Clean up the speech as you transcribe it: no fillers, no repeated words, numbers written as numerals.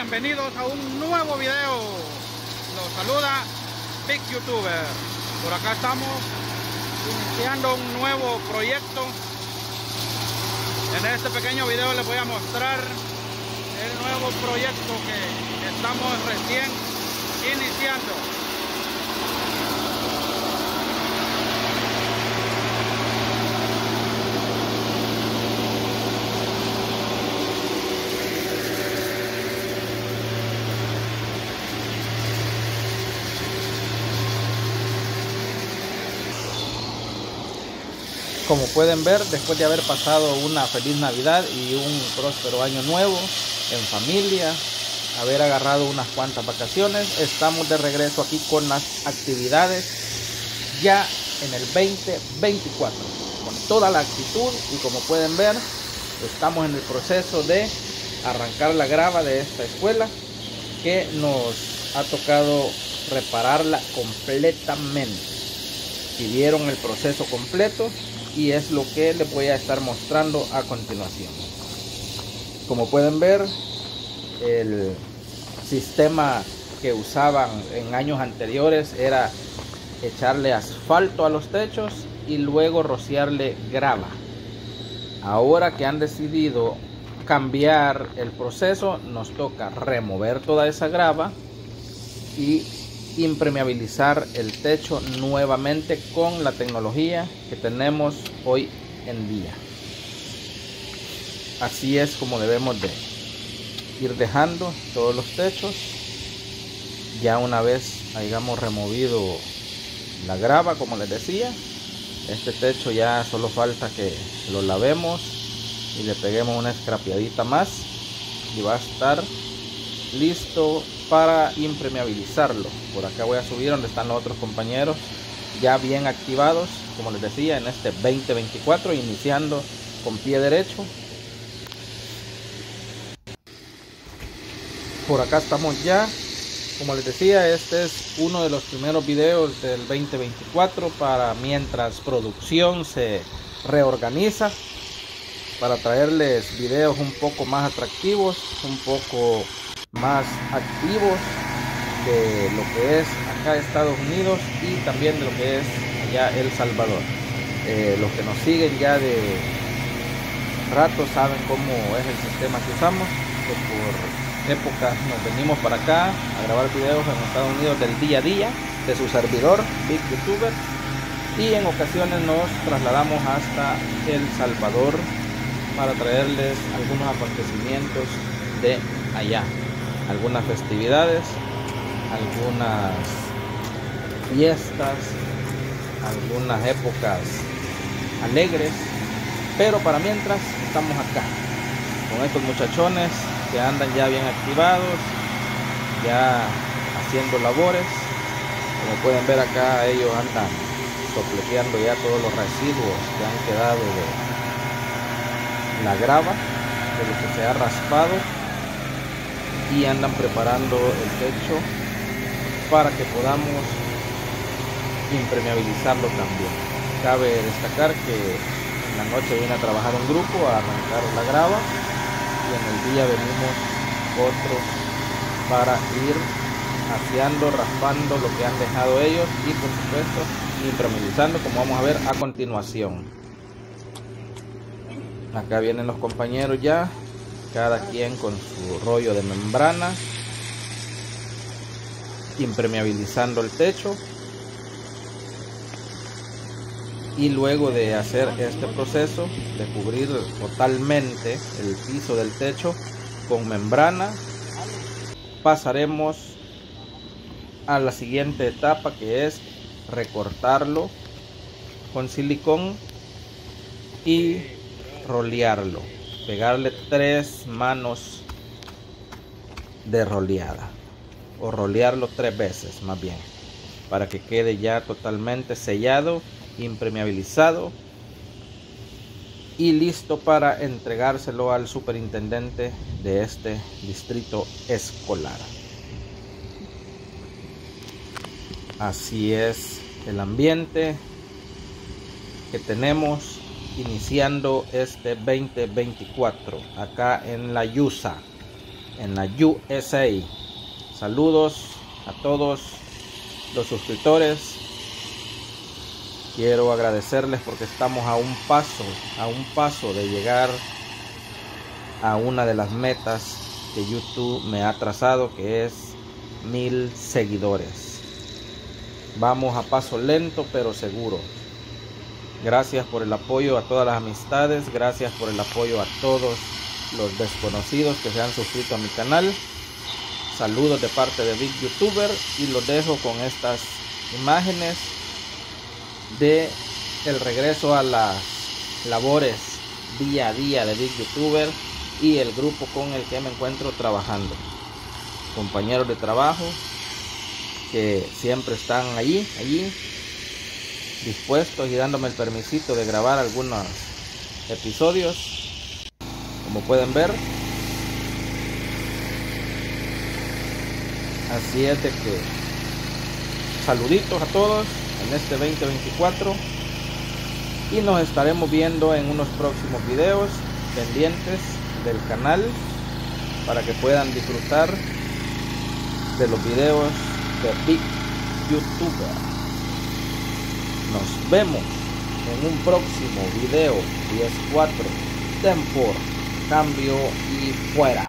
bienvenidos a un nuevo video. Los saluda Big Youtuber. Por acá estamos iniciando un nuevo proyecto. En este pequeño video les voy a mostrar el nuevo proyecto que estamos recién iniciando. Como pueden ver, después de haber pasado una feliz Navidad y un próspero año nuevo en familia, haber agarrado unas cuantas vacaciones, estamos de regreso aquí con las actividades ya en el 2024, con toda la actitud. Y como pueden ver, estamos en el proceso de arrancar la grava de esta escuela, que nos ha tocado repararla completamente. Si vieron el proceso completo, y es lo que les voy a estar mostrando a continuación. Como pueden ver, el sistema que usaban en años anteriores era echarle asfalto a los techos y luego rociarle grava. Ahora que han decidido cambiar el proceso, nos toca remover toda esa grava y impermeabilizar el techo nuevamente con la tecnología que tenemos hoy en día. Así es como debemos de ir dejando todos los techos. Ya una vez hayamos removido la grava, como les decía, este techo ya solo falta que lo lavemos y le peguemos una escrapeadita más y va a estar listo para impermeabilizarlo. Por acá voy a subir donde están los otros compañeros ya bien activados, como les decía, en este 2024, iniciando con pie derecho. Por acá estamos ya, como les decía, este es uno de los primeros videos del 2024 para mientras producción se reorganiza, para traerles videos un poco más atractivos, un poco más activos de lo que es acá Estados Unidos y también de lo que es allá El Salvador. Los que nos siguen ya de rato saben cómo es el sistema que usamos, que por épocas nos venimos para acá a grabar videos en Estados Unidos del día a día de su servidor Big Youtuber, y en ocasiones nos trasladamos hasta El Salvador para traerles algunos acontecimientos de allá, algunas festividades, algunas fiestas, algunas épocas alegres. Pero para mientras estamos acá con estos muchachones que andan ya bien activados, ya haciendo labores. Como pueden ver acá, ellos andan sopleteando ya todos los residuos que han quedado de la grava, de lo que se ha raspado, y andan preparando el techo para que podamos impermeabilizarlo también. Cabe destacar que en la noche viene a trabajar un grupo a arrancar la grava, y en el día venimos otros para ir aseando, raspando lo que han dejado ellos y por supuesto impermeabilizando, como vamos a ver a continuación. Acá vienen los compañeros ya, cada quien con su rollo de membrana, impermeabilizando el techo. Y luego de hacer este proceso de cubrir totalmente el piso del techo con membrana, pasaremos a la siguiente etapa, que es recortarlo con silicón y rolearlo, pegarle 3 manos de roleada, o rolearlo 3 veces más bien, para que quede ya totalmente sellado, impermeabilizado y listo para entregárselo al superintendente de este distrito escolar. Así es el ambiente que tenemos iniciando este 2024 acá en la USA. en la USA. Saludos a todos los suscriptores. Quiero agradecerles porque estamos a un paso de llegar a una de las metas que YouTube me ha trazado, que es 1000 seguidores. Vamos a paso lento pero seguro. Gracias por el apoyo a todas las amistades, gracias por el apoyo a todos los desconocidos que se han suscrito a mi canal. Saludos de parte de Big YouTuber, y los dejo con estas imágenes de el regreso a las labores día a día de Big YouTuber y el grupo con el que me encuentro trabajando. Compañeros de trabajo que siempre están allí dispuestos y dándome el permisito de grabar algunos episodios, como pueden ver. Así es de que saluditos a todos en este 2024, y nos estaremos viendo en unos próximos videos. Pendientes del canal para que puedan disfrutar de los videos de Big YouTuber. Nos vemos en un próximo video 10-4. Tempor, cambio y fuera.